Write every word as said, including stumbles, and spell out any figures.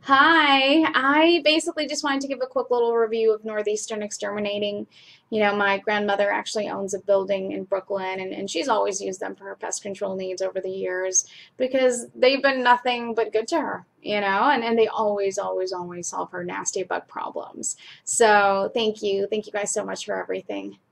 Hi, I basically just wanted to give a quick little review of Northeastern Exterminating. You know, my grandmother actually owns a building in Brooklyn, and, and she's always used them for her pest control needs over the years because they've been nothing but good to her, you know, and, and they always, always, always solve her nasty bug problems. So thank you. Thank you guys so much for everything.